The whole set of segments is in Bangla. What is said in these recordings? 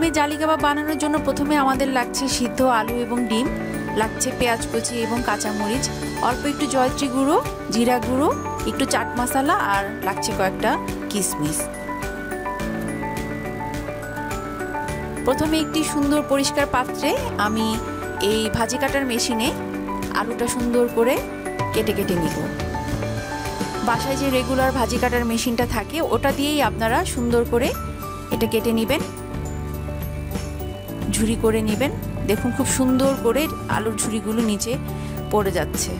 ডিমের জালি কাবাব বানানোর জন্য প্রথমে আমাদের লাগছে সিদ্ধ আলু এবং ডিম, লাগছে পেঁয়াজ কুচি এবং কাঁচামরিচ, অল্প একটু জয়ত্রী গুঁড়ো, জিরা গুঁড়ো, একটু চাট মশলা আর লাগছে কয়েকটা কিশমিশ। প্রথমে একটি সুন্দর পরিষ্কার পাত্রে আমি এই ভাজি কাটার মেশিনে আলুটা সুন্দর করে কেটে কেটে নিব। বাসায় যে রেগুলার ভাজি কাটার মেশিনটা থাকে ওটা দিয়েই আপনারা সুন্দর করে এটা কেটে নেবেন, ঝুরি করে নেবেন। দেখুন খুব সুন্দর করে আলুর ঝুরিগুলো নিচে পড়ে যাচ্ছে।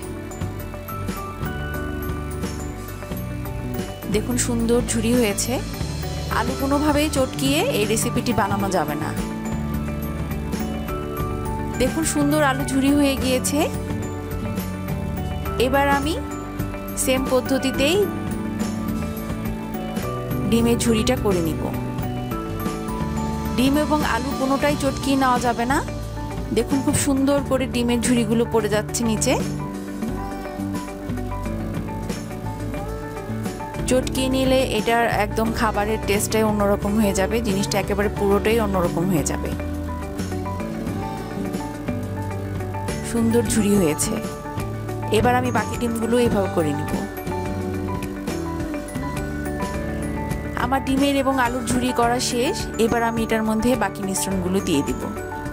দেখুন সুন্দর ঝুরি হয়েছে। আলু কোনোভাবেই চটকিয়ে এই রেসিপিটি বানানো যাবে না। দেখুন সুন্দর আলু ঝুরি হয়ে গিয়েছে। এবার আমি সেম পদ্ধতিতেই ডিমের ঝুরিটা করে নিব। ডিম এবং আলু কোনোটাই চটকিয়ে নেওয়া যাবে না। দেখুন খুব সুন্দর করে ডিমের ঝুরিগুলো পড়ে যাচ্ছে নিচে। চটকিয়ে নিলে এটার একদম খাবারের টেস্টটাই অন্যরকম হয়ে যাবে, জিনিসটা একেবারে পুরোটাই অন্যরকম হয়ে যাবে। সুন্দর ঝুরি হয়েছে। এবার আমি বাকি ডিমগুলো এভাবে করে নিব। আমার ডিমের এবং আলুর ঝুরি করা শেষ। এবার আমি এটার মধ্যে বাকি মিশ্রণগুলো দিয়ে দিব।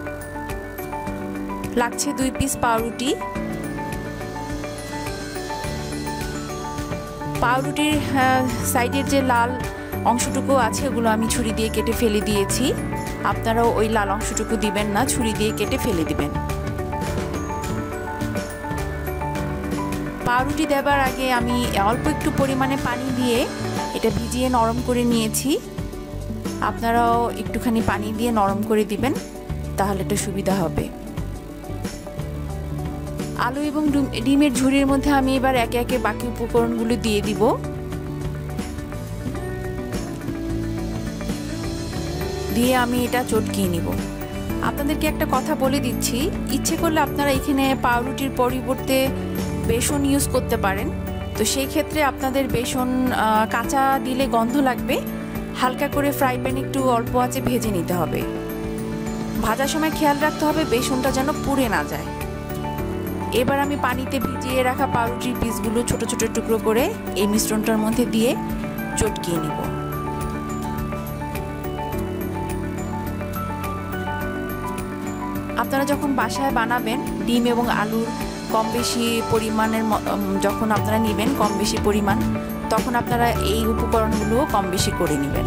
লাগছে 2 পিস পাউরুটি। পাউরুটির সাইডের যে লাল অংশটুকু আছে ওগুলো আমি ছুরি দিয়ে কেটে ফেলে দিয়েছি। আপনারাও ওই লাল অংশটুকু দিবেন না, ছুরি দিয়ে কেটে ফেলে দিবেন। পাউরুটি দেবার আগে আমি অল্প একটু পরিমাণে পানি দিয়ে এটা ভিজিয়ে নরম করে নিয়েছি। আপনারাও একটুখানি পানি দিয়ে নরম করে দিবেন, তাহলে এটা সুবিধা হবে। আলু এবং ডিমের ঝুরির মধ্যে আমি এবার একে একে বাকি উপকরণগুলো দিয়ে দিব। দিয়ে আমি এটা চটকিয়ে নিব। আপনাদেরকে একটা কথা বলে দিচ্ছি, ইচ্ছে করলে আপনারা এখানে পাউরুটির পরিবর্তে বেসন ইউজ করতে পারেন। তো সেই ক্ষেত্রে আপনাদের বেসন কাঁচা দিলে গন্ধ লাগবে। হালকা করে ফ্রাই প্যানে একটু অল্প আঁচে ভেজে নিতে হবে। ভাজার সময় খেয়াল রাখতে হবে বেসনটা যেন পুড়ে না যায়। এবার আমি পানিতে ভিজিয়ে রাখা পাউরুটির পিসগুলো ছোট ছোট টুকরো করে এই মিশ্রণটার মধ্যে দিয়ে চটকিয়ে নিব। আপনারা যখন বাসায় বানাবেন ডিম এবং আলুর কম বেশি পরিমাণের যখন আপনারা নেবেন কম বেশি পরিমাণ, তখন আপনারা এই উপকরণগুলো কম বেশি করে নেবেন।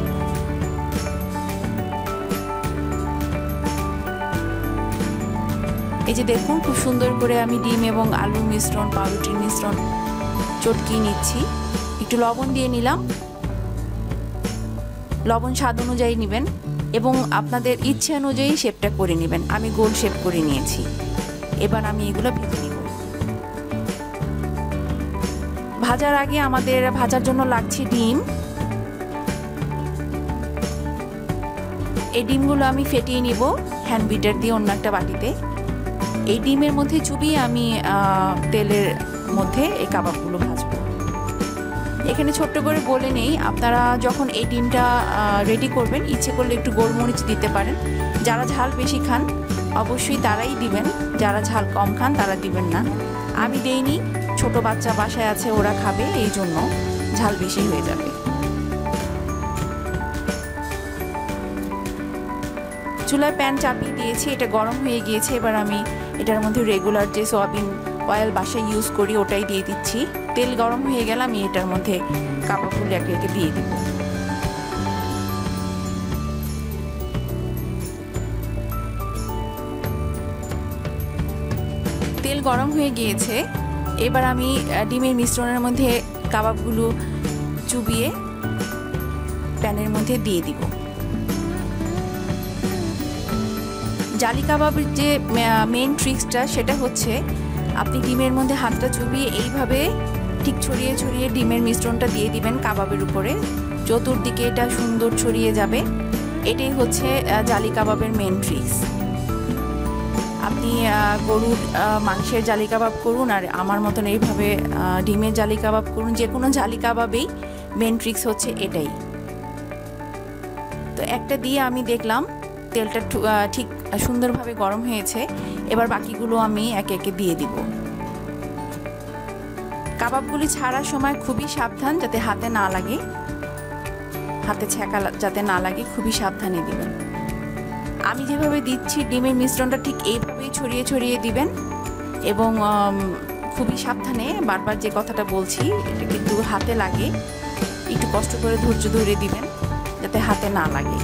এই যে দেখুন খুব সুন্দর করে আমি ডিম এবং আলুর মিশ্রণ, পাউরুটির মিশ্রণ চটকিয়ে নিচ্ছি। একটু লবণ দিয়ে নিলাম। লবণ স্বাদ অনুযায়ী নেবেন এবং আপনাদের ইচ্ছে অনুযায়ী শেপটা করে নেবেন। আমি গোল শেপ করে নিয়েছি। এবার আমি এগুলো ভেজে নিব। ভাজার আগে আমাদের ভাজার জন্য লাগছে ডিম। এই ডিমগুলো আমি ফেটিয়ে নিব হ্যান্ড বিটার দিয়ে অন্য একটা বাটিতে। এই ডিমের মধ্যে চুবিয়ে আমি তেলের মধ্যে এই কাবাবগুলো ভাজবো। এখানে ছোট্ট করে বলে নেই, আপনারা যখন এই ডিমটা রেডি করবেন ইচ্ছে করলে একটু গোলমরিচ দিতে পারেন। যারা ঝাল বেশি খান অবশ্যই তারাই দিবেন, যারা ঝাল কম খান তারা দিবেন না। আমি দেইনি, ছোট বাচ্চা বাসায় আছে, ওরা খাবে, এই জন্য ঝাল বেশি হয়ে যাবে। চুলায় প্যান চাপিয়ে দিয়েছি, এটা গরম হয়ে গিয়েছে। এবার আমি এটার মধ্যে রেগুলার যে সয়াবিন অয়েল বাসায় ইউজ করি ওটাই দিয়ে দিচ্ছি। তেল গরম হয়ে গেলে আমি এটার মধ্যে কাবাবগুলো একে একে দিয়ে দিব। তেল গরম হয়ে গিয়েছে। এবার আমি ডিমের মিশ্রণের মধ্যে কাবাবগুলো চুবিয়ে প্যানের মধ্যে দিয়ে দিব। জালি কাবাবের যে মেন ট্রিক্সটা সেটা হচ্ছে আপনি ডিমের মধ্যে হাতটা চুবিয়ে এইভাবে ঠিক ছড়িয়ে ছড়িয়ে ডিমের মিশ্রণটা দিয়ে দিবেন কাবাবের উপরে, চতুর্দিকে এটা সুন্দর ছড়িয়ে যাবে। এটাই হচ্ছে জালি কাবাবের মেন ট্রিক্স। আপনি গরুর মাংসের জালি কাবাব করুন আর আমার মতন এইভাবে ডিমের জালি কাবাব করুন, যে কোনো জালি কাবাবেই মেন ট্রিক্স হচ্ছে এটাই। তো একটা দিয়ে আমি দেখলাম তেলটা ঠিক সুন্দরভাবে গরম হয়েছে। এবার বাকিগুলো আমি একে একে দিয়ে দিব। কাবাবগুলি ছাড়ার সময় খুবই সাবধান যাতে হাতে না লাগে, হাতে ছ্যাঁকা যাতে না লাগে, খুবই সাবধানে দিবেন। আমি যেভাবে দিচ্ছি ডিমের মিশ্রণটা ঠিক এইভাবেই ছড়িয়ে ছড়িয়ে দিবেন এবং খুবই সাবধানে, বারবার যে কথাটা বলছি এটা কিন্তু হাতে লাগে, একটু কষ্ট করে ধৈর্য ধরে দিবেন যাতে হাতে না লাগে।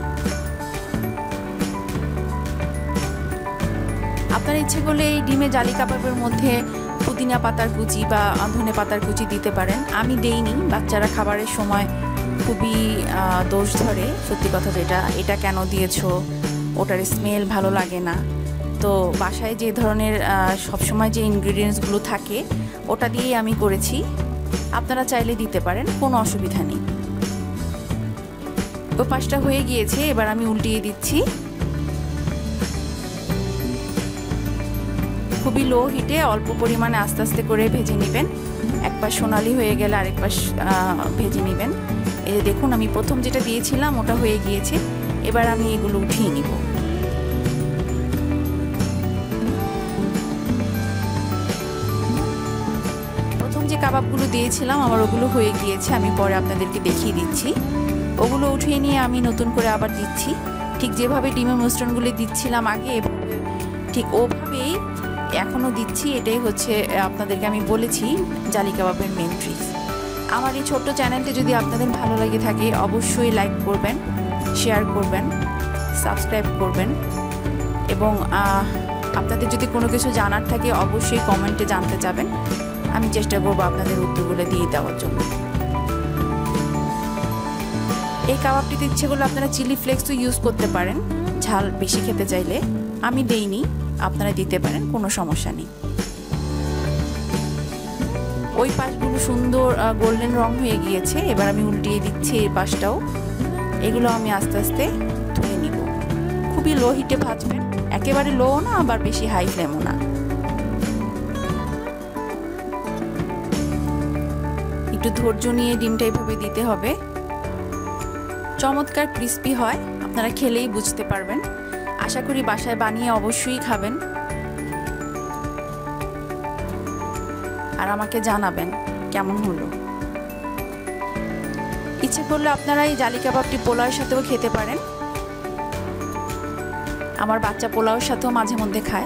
আপনার ইচ্ছে করলে এই ডিমের জালি কাবাবের মধ্যে পুদিনা পাতার কুচি বা ধনে পাতার কুচি দিতে পারেন। আমি দেইনি, বাচ্চারা খাবারের সময় খুবই দোষ ধরে, সত্যি কথা যেটা, এটা কেন দিয়েছো, ওটার স্মেল ভালো লাগে না। তো বাসায় যে ধরনের সবসময় যে ইনগ্রিডিয়েন্টসগুলো থাকে ওটা দিয়েই আমি করেছি, আপনারা চাইলে দিতে পারেন, কোনো অসুবিধা নেই। তো পাঁচটা হয়ে গিয়েছে, এবার আমি উল্টিয়ে দিচ্ছি। খুবই লো হিটে অল্প পরিমাণে আস্তে আস্তে করে ভেজে নেবেন। এক পাশ সোনালি হয়ে গেলে আরেক পাশ ভেজে নেবেন। এই যে দেখুন, আমি প্রথম যেটা দিয়েছিলাম ওটা হয়ে গিয়েছে, এবার আমি এগুলো উঠিয়ে নিব। প্রথম যে কাবাবগুলো দিয়েছিলাম আমার ওগুলো হয়ে গিয়েছে, আমি পরে আপনাদেরকে দেখিয়ে দিচ্ছি। ওগুলো উঠিয়ে নিয়ে আমি নতুন করে আবার দিচ্ছি, ঠিক যেভাবে ডিমের মিশ্রণগুলো দিচ্ছিলাম আগে, এভাবে ঠিক ওভাবেই এখনও দিচ্ছি। এটাই হচ্ছে আপনাদেরকে আমি বলেছি জালি কাবাবের মেন ট্রিক্স। আমার এই ছোট্ট চ্যানেলটি যদি আপনাদের ভালো লাগে থাকে অবশ্যই লাইক করবেন, শেয়ার করবেন, সাবস্ক্রাইব করবেন এবং আপনাদের যদি কোনো কিছু জানার থাকে অবশ্যই কমেন্টে জানতে চাবেন। আমি চেষ্টা করব আপনাদের উত্তরগুলো দিয়ে দেওয়ার জন্য। এই কাবাবটিতে ইচ্ছে করলে আপনারা চিলি ফ্লেক্সও ইউজ করতে পারেন, ঝাল বেশি খেতে চাইলে। আমি দেইনি, আপনারা দিতে পারেন, কোনো সমস্যা নেই। ওই পাশগুলো সুন্দর গোল্ডেন রং হয়ে গিয়েছে, এবার আমি উল্টিয়ে দিচ্ছি এই পাশটাও। এগুলো আমি আস্তে আস্তে তুলে নিব। খুবই লো হিটে ভাজবেন, একেবারে লো না আবার বেশি হাই ফ্লেমও না। একটু ধৈর্য নিয়ে ডিমটা এভাবে দিতে হবে। চমৎকার ক্রিস্পি হয়, আপনারা খেলেই বুঝতে পারবেন। আশা করি বাসায় বানিয়ে অবশ্যই খাবেন আর আমাকে জানাবেন কেমন হলো। ইচ্ছে করলে আপনারা এই জালি কাবাবটি পোলাওয়ের সাথেও খেতে পারেন। আমার বাচ্চা পোলাওয়ের সাথেও মাঝে মধ্যে খায়।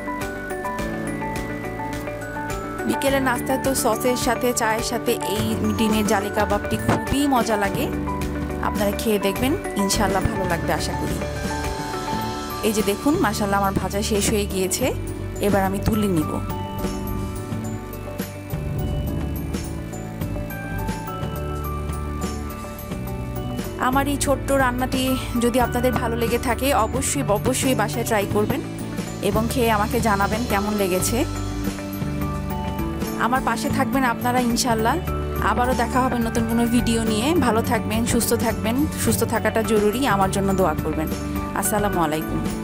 বিকেলের নাস্তায় তো সসের সাথে, চায়ের সাথে এই ডিমের জালি কাবাবটি খুবই মজা লাগে। আপনারা খেয়ে দেখবেন, ইনশাআল্লাহ ভালো লাগবে আশা করি। এই যে দেখুন, মাশাআল্লাহ আমার ভাজা শেষ হয়ে গিয়েছে, এবার আমি তুলে নিব। আমার এই ছোট্ট রান্নাটি যদি আপনাদের ভালো লেগে থাকে অবশ্যই বাসায় ট্রাই করবেন এবং খেয়ে আমাকে জানাবেন কেমন লেগেছে। আমার পাশে থাকবেন আপনারা ইনশাআল্লাহ। আবারও দেখা হবে নতুন কোনো ভিডিও নিয়ে। ভালো থাকবেন, সুস্থ থাকবেন। সুস্থ থাকাটা জরুরি, আমার জন্য দোয়া করবেন। আসসালামু আলাইকুম।